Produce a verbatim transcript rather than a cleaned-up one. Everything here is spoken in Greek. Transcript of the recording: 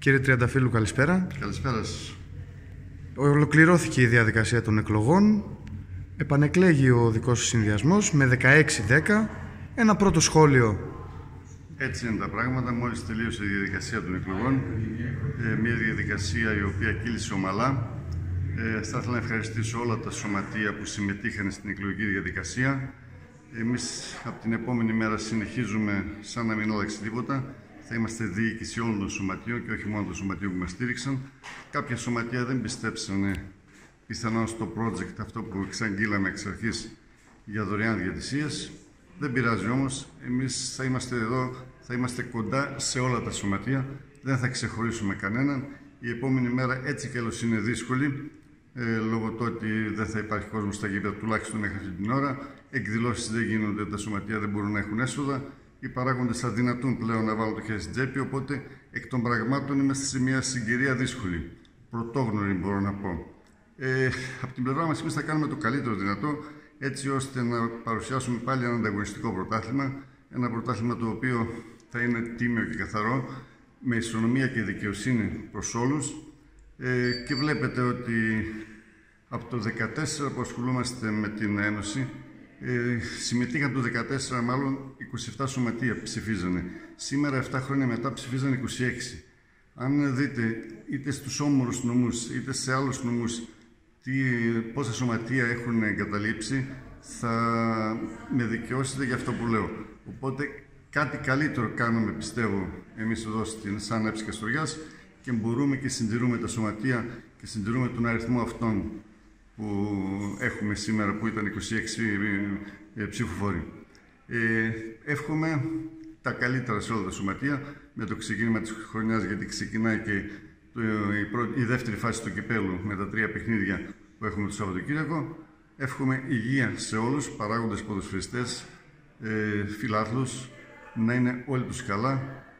Κύριε Τριανταφύλλου, καλησπέρα. Καλησπέρα σας. Ολοκληρώθηκε η διαδικασία των εκλογών. Επανεκλέγει ο δικός σας συνδυασμός με δεκαέξι δέκα. Ένα πρώτο σχόλιο. Έτσι είναι τα πράγματα. Μόλις τελείωσε η διαδικασία των εκλογών, ε, μια διαδικασία η οποία κύλησε ομαλά. Ε, θα ήθελα να ευχαριστήσω όλα τα σωματεία που συμμετείχαν στην εκλογική διαδικασία. Εμείς από την επόμενη μέρα συνεχίζουμε σαν να μην άλλαξε τίποτα. Θα είμαστε διοίκηση όλων των σωματείων και όχι μόνο των σωματείων που μας στήριξαν. Κάποια σωματεία δεν πιστέψανε πιθανόν στο project αυτό που εξαγγείλαμε εξ αρχής για δωρεάν διαιτησίες. Δεν πειράζει όμως, εμείς θα είμαστε εδώ, θα είμαστε κοντά σε όλα τα σωματεία, δεν θα ξεχωρίσουμε κανέναν. Η επόμενη μέρα έτσι κι αλλιώς είναι δύσκολη, ε, λόγω του ότι δεν θα υπάρχει κόσμος στα γήπεδα τουλάχιστον μέχρι αυτή την ώρα. Εκδηλώσεις δεν γίνονται, τα σωματεία δεν μπορούν να έχουν έσοδα. Οι παράγοντες αδυνατούν πλέον να βάλουν το χέρι στην τσέπη, οπότε εκ των πραγμάτων είμαστε σε μια συγκυρία δύσκολη. Πρωτόγνωρη μπορώ να πω. Ε, από την πλευρά μας εμείς θα κάνουμε το καλύτερο δυνατό, έτσι ώστε να παρουσιάσουμε πάλι ένα ανταγωνιστικό πρωτάθλημα. Ένα πρωτάθλημα το οποίο θα είναι τίμιο και καθαρό, με ισονομία και δικαιοσύνη προς όλους. Ε, και βλέπετε ότι από το δύο χιλιάδες δεκατέσσερα που ασχολούμαστε με την Ένωση, Ε, συμμετείχαν το δύο χιλιάδες δεκατέσσερα, μάλλον είκοσι επτά σωματεία ψηφίζανε. Σήμερα, επτά χρόνια μετά, ψηφίζαν είκοσι έξι. Αν δείτε είτε στους όμορους νομούς, είτε σε άλλους νομούς, τι, πόσα σωματεία έχουν εγκαταλείψει, θα με δικαιώσετε για αυτό που λέω. Οπότε κάτι καλύτερο κάνουμε, πιστεύω, εμείς εδώ στην σαν Έψη Καστοριάς, και μπορούμε και συντηρούμε τα σωματεία και συντηρούμε τον αριθμό αυτών που έχουμε σήμερα, που ήταν είκοσι έξι ψηφοφόροι. Ε, εύχομαι τα καλύτερα σε όλα τα σωματεία με το ξεκίνημα της χρονιάς, γιατί ξεκινάει και το, η, πρώτη, η δεύτερη φάση του κυπέλου με τα τρία παιχνίδια που έχουμε το Σαββατοκύριακο. Εύχομαι υγεία σε όλους, παράγοντες ποδοσφαιριστές, ε, φιλάθλους, να είναι όλοι τους καλά.